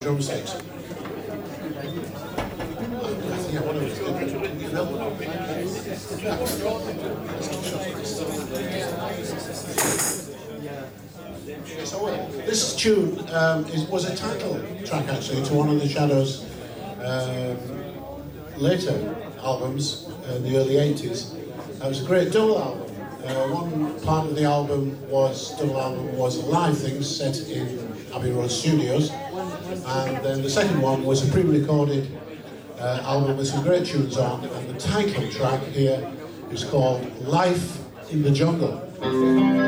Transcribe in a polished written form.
Drumsticks. So this tune was a title track actually to one of the Shadows' later albums in the early 80s. It was a great double album. One part of the double album was live things set in Abbey Road Studios, and then the second one was a pre-recorded album with some great tunes on, and the title track here is called Life in the Jungle.